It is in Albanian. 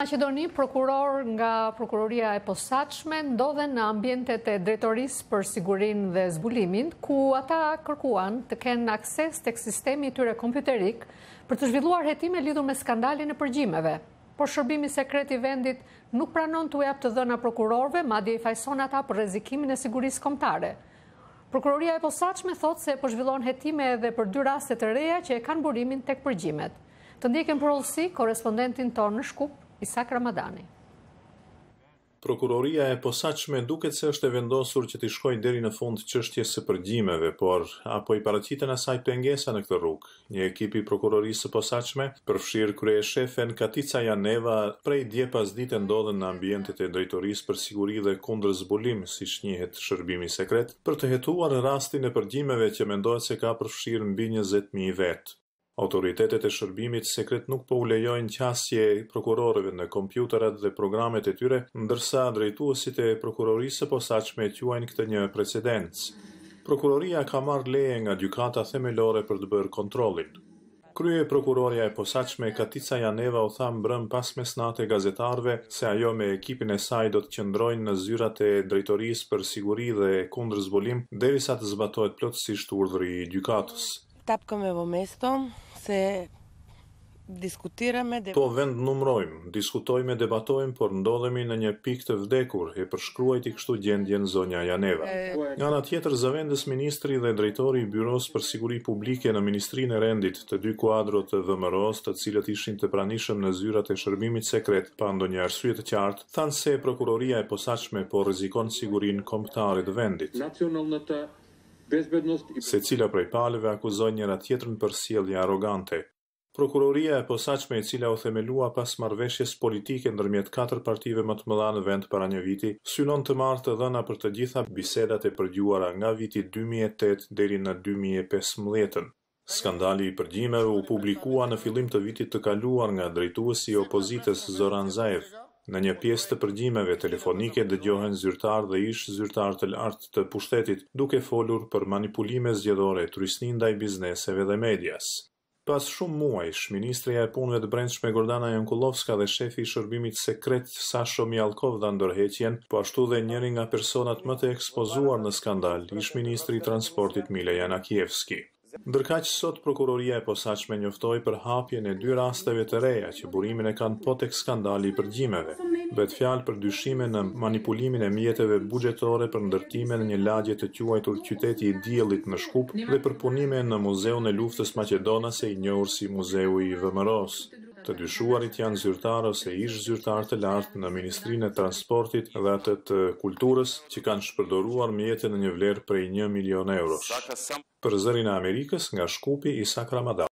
Maqedoni, prokuror nga prokuroria e posaçme ndodhen në ambientet e drejtorisë për sigurinë dhe zbulimin, ku ata kërkuan të kenë akses tek sistemi i tyre kompjuterik për të zhvilluar hetime lidhur me skandalin e përgjimeve. Por shërbimi sekret i vendit nuk pranon t'u jap të dhëna prokurorëve, madje i fajson ata për rrezikimin e sigurisë kombëtare. Prokuroria e posaçme thotë se po zhvillon hetime edhe për 2 raste të reja që e kanë burimin tek përgjimet. Të ndjekim për hollësi korespondentin tonë në Shkup, Isak Ramadani. Prokuroria e posaçme duket se është e vendosur që t'i shkojë deri në fund çështjes së përgjimeve, por apo i paraqiten asaj pengesa në këtë rrugë. Një ekip i prokurorisë së posaçme, përfshirë kryeshefen Katica Janeva, prej dje pasdite ndodhen në ambientet e drejtorisë për siguri dhe kundër zbulim, siç njihet shërbimi sekret, për të hetuar rastin e përgjimeve që mendohet se ka përfshirë mbi 20.000 vetë. Autoritetet e shërbimit sekret nuk po u lejojnë qasje prokurorëve në kompjuterat dhe programet e tyre, ndërsa drejtuesit e prokurorisë së posaçme quajnë këtë një precedencë. Prokuroria ka marrë leje nga gjykata themelore për të bërë kontrollin. Krye prokuroria e posaçme Katica Janeva u tha mbrëm pas mesnatë gazetarëve se ajo me ekipin e saj do të qëndrojnë në zyrat e drejtorisë për siguri dhe kundër zbulim derisa të zbatohet plotësisht urdhri i gjykatës. Tapkame vo mesto se diskutirame Po vend numrojmë, diskutojmë, debatojmë, por ndodhemi në një pikë të vdekur, e përshkruajti kështu gjendjen zonja Janeva. Nga ana tjetër, zëvendës ministri dhe drejtori i Byros për Siguri Publike në Ministrinë e Rendit, të 2 kuadro të VMRO-s, të cilët ishin të pranishëm në zyrat e shërbimit sekret pa ndonjë arsye të qartë, thanë se prokuroria e posaçme po rrezikon sigurinë kombëtare të vendit. Secila prej palëve akuzojnë njëra tjetrën për sjellje arrogante. Prokuroria e posaçme, e cila u themelua pas marrëveshjes politike ndërmjet 4 partive më të mëdha në vend para një viti, synon të marrë të dhëna për të gjitha bisedat e përgjuara nga viti 2008 deri në 2015. Skandali i përgjimeve u publikua në fillim të vitit të kaluar nga drejtuesi i opozitës Zoran Zaev. Në një pjesë të përgjimeve telefonike dëgjohen zyrtar dhe ish zyrtar të lartë të pushtetit, duke folur për manipulime zgjedhore, tryesni ndaj bizneseve dhe medias. Pas shumë muajsh, ministreja e punëve të brendshme Gordana Jankullovska dhe shefi i shërbimit sekret Sasho Mjalkov dha ndërheqjen, po ashtu dhe njëri nga personat më të ekspozuar në skandal, ish ministri i transportit Mile Janakievski. Ndërkaq sot prokuroria e posaçme njoftoi për hapjen e 2 rasteve të reja që burimin e kanë po tek skandali i përgjimeve. Bëhet fjalë për dyshime në manipulimin e mjeteve buxhetore për ndërtime në një lagje të quajtur Qyteti i Diellit në Shkup dhe për punime në Muzeun e Luftës Maqedonase, i njohur si Muzeu i VMRO-s. Të dyshuarit janë zyrtar ose ish zyrtar të lartë në Ministrinë e Transportit dhe atë të Kulturës, që kanë shpërdoruar mjete në një vlerë prej 1 milion eurosh. Për Zërin e Amerikës, nga Shkupi, Isak Ramadani.